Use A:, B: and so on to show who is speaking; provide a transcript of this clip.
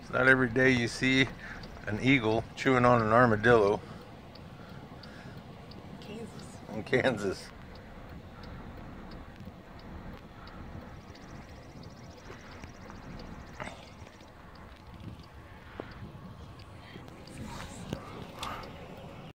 A: It's not every day you see an eagle chewing on an armadillo
B: Kansas.
A: in Kansas.